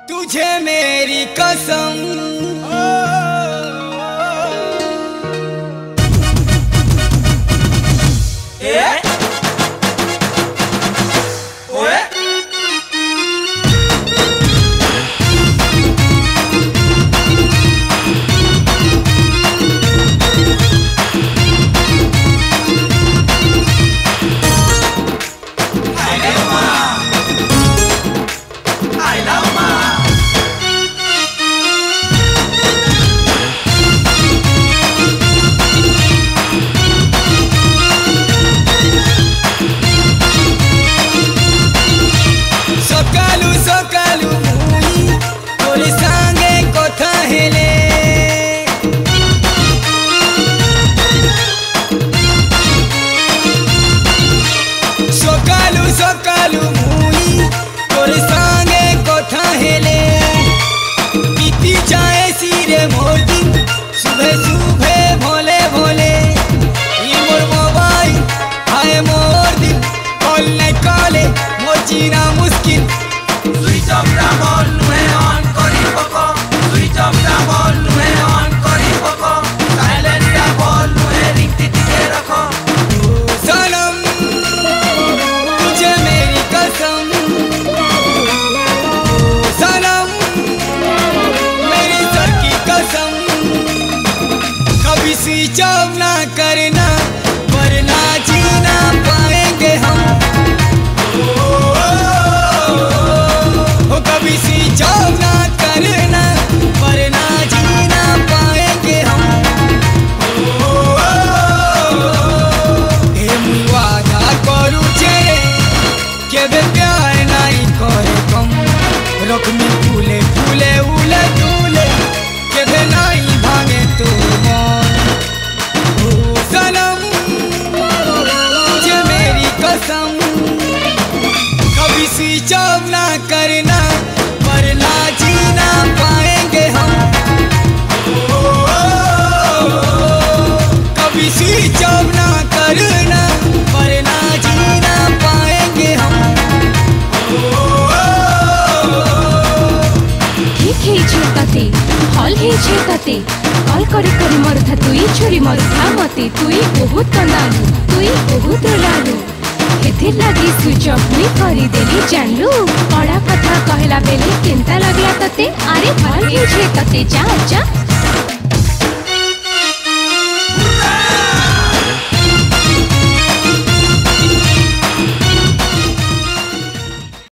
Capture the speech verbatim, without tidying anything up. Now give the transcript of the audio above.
तुझे मेरी कसम जीना मुश्किल स्विच ऑफ द बॉल नुहे ऑन करी पको स्विच ऑफ द बॉल नुहे ऑन करी पको साइलेंट द बॉल नुहे रिंग टिके रखो सनम तुझे मेरी कसम सनम मेरी सर की कसम कभी स्विच ऑफ ना करना वरना जीना पाएंगे हम कभी स्विच ऑफ ना करना वरना जीना पाएंगे हम ए मुई वादा करू छे केबे प्यार नहीं करे कम रखमी फूले फूले उले तुले केबे नहीं भांगे तो मन ओ सनम तुझे मेरी कसम कभी स्विच ऑफ ना करना वरना जीना पाएंगे हम कभी स्विच ऑफ ना करना वरना जीना पाएंगे हम ठीक है छेताते हल है छेताते कल करी करी मरुथा तुई छोरी मरुथा मते तुई बहुत कंदालु तुई बहुत लालु एथिर लगी स्विच ऑफ मुई करी देली जानलु कड़ा कथा कहला बेले केंता लगला तते अरे भल हे छे तते जा जा।